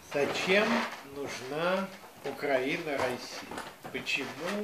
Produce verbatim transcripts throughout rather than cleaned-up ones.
Зачем нужна Украина России? Почему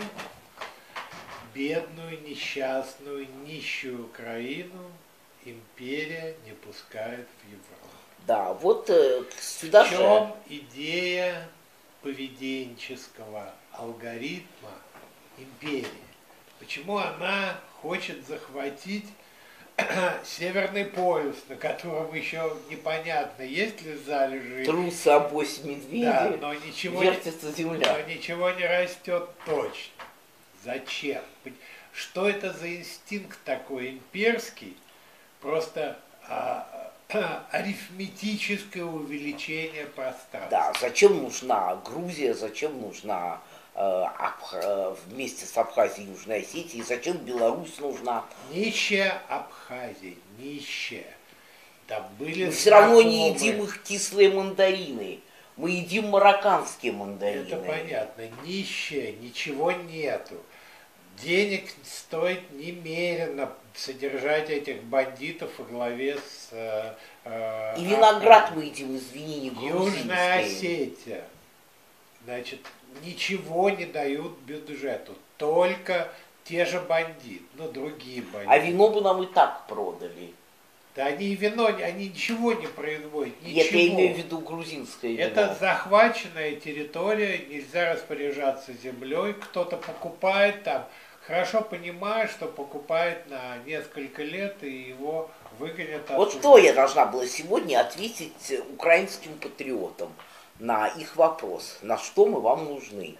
бедную, несчастную, нищую Украину империя не пускает в Европу? Да, вот э, сюда В же. чем идея поведенческого алгоритма империи? Почему она хочет захватить Северный полюс, на котором еще непонятно, есть ли залежи. Трутся обось медведи, да, но ничего вертится не, земля. Но ничего не растет точно. Зачем? Что это за инстинкт такой имперский? Просто а, а, арифметическое увеличение пространства. Да, зачем нужна Грузия, зачем нужна э, Абх... вместе с Абхазией Южной Осетией, зачем Беларусь нужна? Нищая Абхазия, нищая. Там были Мы все равно не знакомые. едим их кислые мандарины. Мы едим марокканские мандарины. Это понятно. Нищая, ничего нету. Денег стоит немерено содержать этих бандитов во главе с... Э, И виноград мы едим, извини, не грузинский. Южная Осетия. Значит, ничего не дают бюджету. Только те же бандиты, ну, другие бандиты. А вино бы нам и так продали. Да они и вино, они ничего не производят, ничего. Нет, я имею в виду грузинское вино. Это захваченная территория, нельзя распоряжаться землей, кто-то покупает там, хорошо понимая, что покупает на несколько лет и его выгонят оттуда. Вот что я должна была сегодня ответить украинским патриотам на их вопрос, на что мы вам нужны.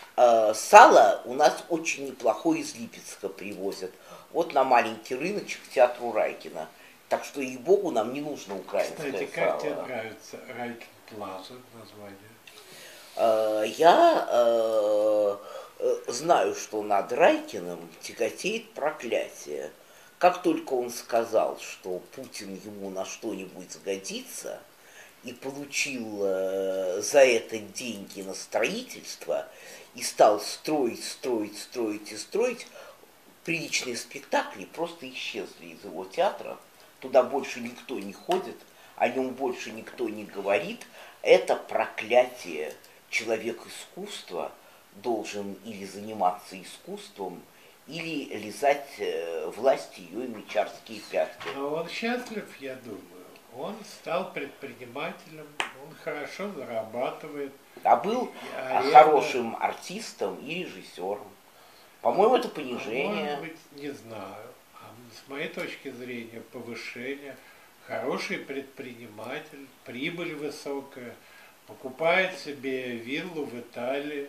Сало у нас очень неплохое из Липецка привозят. Вот на маленький рыночек к театру Райкина. Так что, ей-богу, нам не нужно украинское Кстати, сало. как тебе нравится Райкин Плаза название? Я э, знаю, что над Райкиным тяготеет проклятие. Как только он сказал, что Путин ему на что-нибудь сгодится, и получил э, за это деньги на строительство, и стал строить, строить, строить и строить, приличные спектакли просто исчезли из его театра. Туда больше никто не ходит, о нем больше никто не говорит. Это проклятие. Человек искусства должен или заниматься искусством, или лизать э, власть ее мечарские пятки. Но он счастлив, я думаю. Он стал предпринимателем, он хорошо зарабатывает. А был а хорошим это... артистом и режиссером. По-моему, это понижение. Может быть, не знаю. С моей точки зрения, повышение, хороший предприниматель, прибыль высокая, покупает себе виллу в Италии.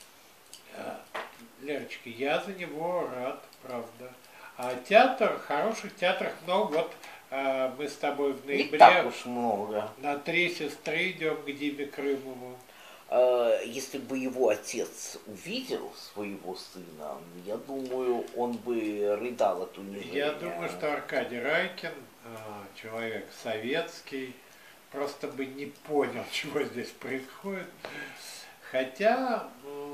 Лерочка, я за него рад, правда. А театр, хороших театров много. Вот а, мы с тобой в ноябре не так уж много. На «Три сестры» идем к Диме Крымову. Если бы его отец увидел своего сына, я думаю, он бы рыдал от унижения. Я думаю, что Аркадий Райкин, человек советский, просто бы не понял, чего здесь происходит. Хотя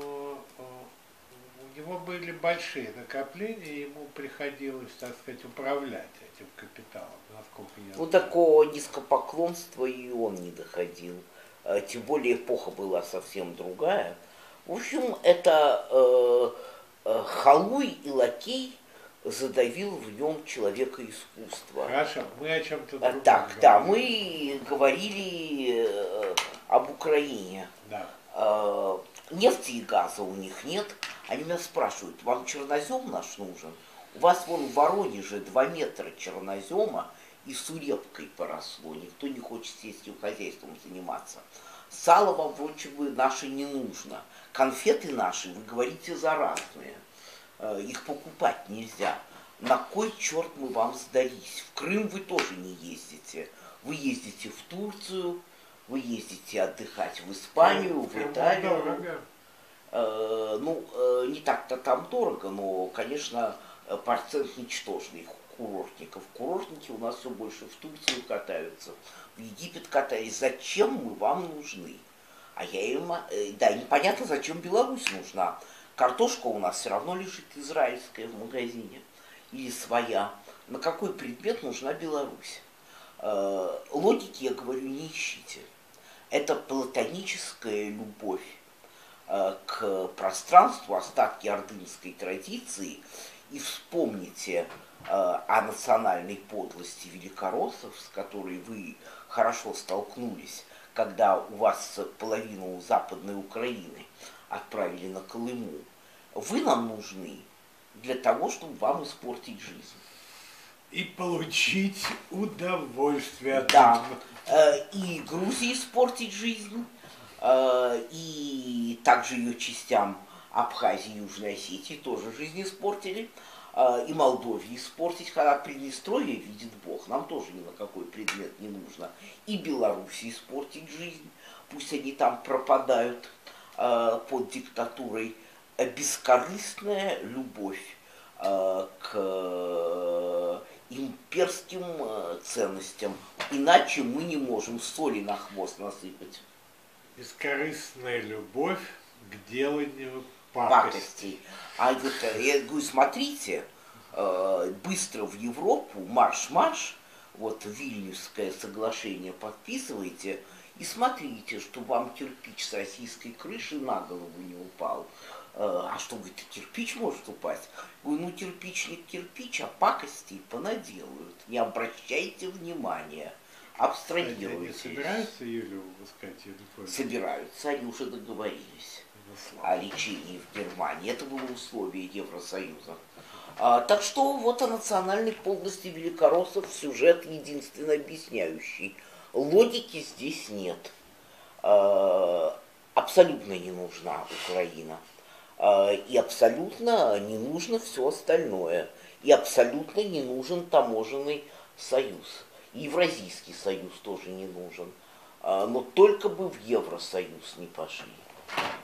у него были большие накопления, ему приходилось, так сказать, управлять этим капиталом, насколько я знаю. Ну, такого низкопоклонства и он не доходил. Тем более эпоха была совсем другая. В общем, это э, э, халуй и лакей задавил в нем человека искусства. Хорошо, мы о чем-то другом Так, говорим. да, мы говорили э, об Украине. Да. Э, нефти и газа у них нет. Они меня спрашивают, вам чернозем наш нужен? У вас вон в Воронеже два метра чернозема, и сурепкой поросло. Никто не хочет сельским хозяйством заниматься. Сало вам, впрочем, наше не нужно. Конфеты наши, вы говорите, заразные. Их покупать нельзя. На кой черт мы вам сдались? В Крым вы тоже не ездите. Вы ездите в Турцию, вы ездите отдыхать в Испанию, в Италию. Дорого. Э, ну, э, не так-то там дорого, но, конечно, процент ничтожный курортников. Курортники у нас все больше в Турцию катаются, в Египет катались. Зачем мы вам нужны? А я им... Да, непонятно, зачем Беларусь нужна. Картошка у нас все равно лежит израильская в магазине. Или своя. На какой предмет нужна Беларусь? Логики, я говорю, не ищите. Это платоническая любовь э, к пространству, остатки ордынской традиции. И вспомните э, о национальной подлости великороссов, с которой вы хорошо столкнулись, когда у вас половину Западной Украины отправили на Колыму. Вы нам нужны для того, чтобы вам испортить жизнь. И получить удовольствие от Да, этого. И Грузии испортить жизнь, и также ее частям Абхазии и Южной Осетии тоже жизнь испортили, и Молдове испортить, когда Приднестровье, видит Бог, нам тоже ни на какой предмет не нужно, и Беларуси испортить жизнь, пусть они там пропадают под диктатурой. Бескорыстная любовь к имперским ценностям. Иначе мы не можем соли на хвост насыпать. Бескорыстная любовь к деланию пакостей. А вот, я говорю, смотрите, быстро в Европу, марш-марш, вот Вильнюсское соглашение подписывайте, и смотрите, чтобы вам кирпич с российской крыши на голову не упал. А что, говорит, кирпич может упасть? Говорю, ну кирпич не кирпич, а пакостей понаделают. Не обращайте внимания, абстрагируйтесь. Они собираются Юлю выпускать? Собираются, они уже договорились ну, о лечении в Германии. Это было условие Евросоюза. А, так что вот о национальной подлости великороссов сюжет единственно объясняющий. Логики здесь нет. А, абсолютно не нужна Украина. А, и абсолютно не нужно все остальное. И абсолютно не нужен таможенный союз. И Евразийский союз тоже не нужен. А, но только бы в Евросоюз не пошли.